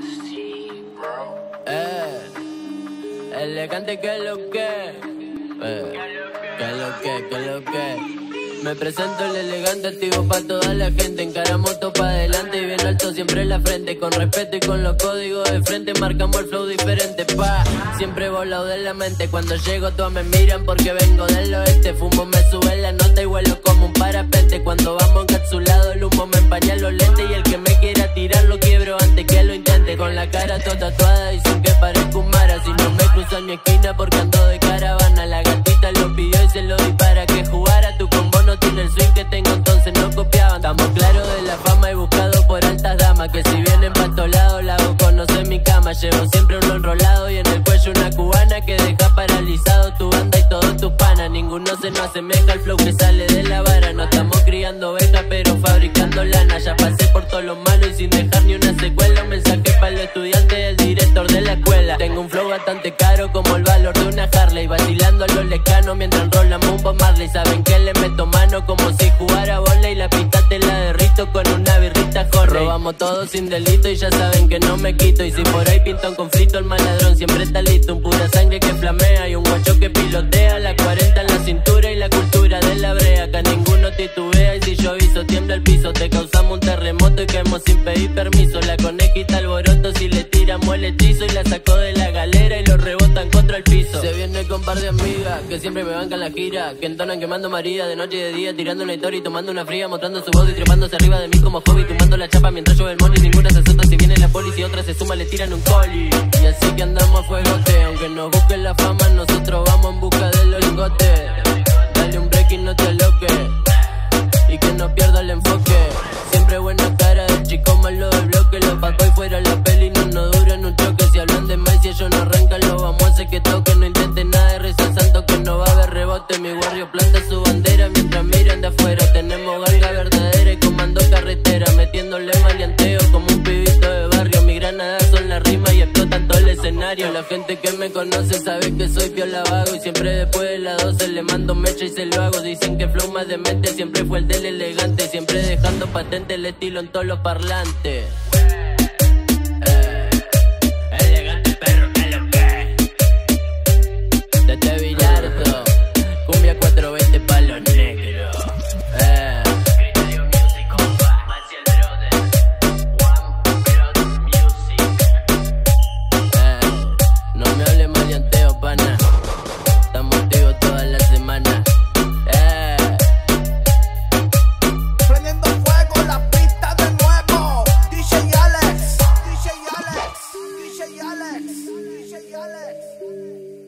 Elegante que lo que, que lo que. Me presento el elegante, activo pa' toda la gente. Encaramos todo pa' adelante y bien alto siempre en la frente. Con respeto y con los códigos de frente marcamos el flow diferente, pa. Siempre volado de la mente. Cuando llego todos me miran porque vengo del oeste. Fumo, me sube la nota y vuelo como un parapente. Cuando vamos encapsulado el humo me empaña los lentes. Y el que me quiera tirar lo quiebro antes que lo intente. Con la cara toda tatuada dicen que parezco un mara. Si no me cruzan mi esquina porque ando de caravana. La gatita lo pidió y se lo di para que jugara. Tu combo no tiene el swing que tengo, entonces no copiaban. Estamos claros de la fama y buscados por altas damas. Que si vienen pa' estos lados la hago conocer mi cama. Llevo siempre uno enrolado y en el cuello una cubana que deja paralizado tu banda y todos tus panas. Ninguno se nos asemeja al flow que sale de la vara. No estamos criando ovejas pero fabricando lana. Ya pasé por todo lo malo y sin dejar ni una secuela. Un mensaje para los estudiantes del director de la escuela. Tengo un flow bastante caro como el valor de una Harley. Vacilando a los lecanos mientras enrolamos un Bob Marley. Saben que le meto mano como si jugara volei. La pista te la derrito con una birrita Jorge. Robamos todo sin delito y ya saben que no me quito. Y si por ahí pinta un conflicto el maladrón siempre está listo. Un pura sangre que flamea y un guacho que pilotea. La 40 en la cintura y la cultura de la brea. Acá ninguno titubea y si yo aviso tiembla el piso. Te causamos un terremoto y caemos sin pedir permiso. La conejita alboroto si le tiramos el hechizo. Y la sacó de la galera y lo rebotan contra el piso. Se viene con par de amigas que siempre me bancan la gira. Que entonan quemando María de noche y de día. Tirando una historia y tomando una fría. Mostrando su voz y trepándose arriba de mí como hobby. Tumbando la chapa mientras yo el money. Ninguna se asusta si viene la policía. Otra se suma, le tiran un coli. Y así que andamos a fuegote. Aunque nos busquen la fama, nosotros vamos en busca de los lingotes. Dale un break y no te aloques. Y que no pierda el enfoque. Siempre buena cara del chico malo del bloque. Los bad boys fuera la peli no nos duran un choque. Si hablan de Messi ellos no arrancan, lo vamos a hacer que toque. No intenten nada de rezar santo que no va a haber rebote. Mi barrio planta su bandera mientras miran de afuera. Tenemos ganga verdadera y comando carretera. Metiéndole maleanteo como un pibito de barrio. Mi granada son la rima y explotan todo el escenario. La gente que me conoce sabe que soy piola vago. Y siempre después de las 12 le mando mecha y se lo hago. Dicen que flow más demente siempre fue el del elegante. Siempre dejando patente el estilo en todos los parlantes. Elegante perro que lo que. Desde Bilardo, cumbia 420 pa' los negros. Criterio Music, compa, Maciel Brother, One Blood Music. No me hable maleanteo, pana. Estamos activos toda la semana. Prendiendo fuego la pista de nuevo. DJ Alex, DJ Alex, DJ Alex, DJ Alex.